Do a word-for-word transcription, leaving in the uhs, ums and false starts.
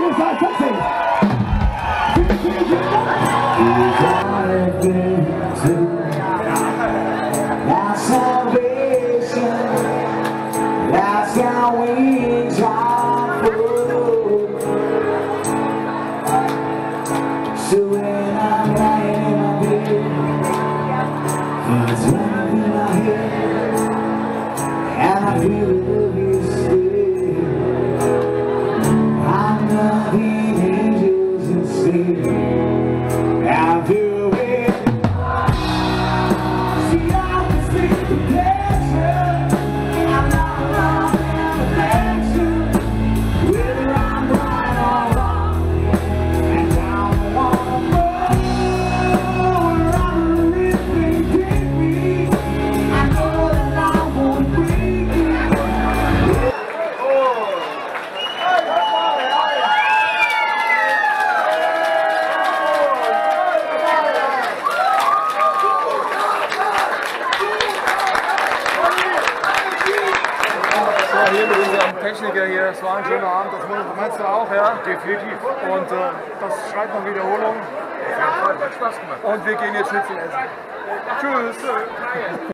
Ihr seid sexy. That's salvation. That's how we drive through. So when I'm lying in my bed, it's running in my head, and I feel the love you stay. I'm loving angels instead. I feel it. See, I can see the pleasure. I'm not alone in affection. Whether I'm right or wrong, and I don't wanna go where I'm living take me. I know that I won't break it. So, hier mit unserem Techniker hier, es war ein schöner Abend, das meinst du auch, ja? Definitiv. Und äh, das schreit nach Wiederholung. Hat Spaß gemacht. Und wir gehen jetzt Schnitzel essen. Tschüss.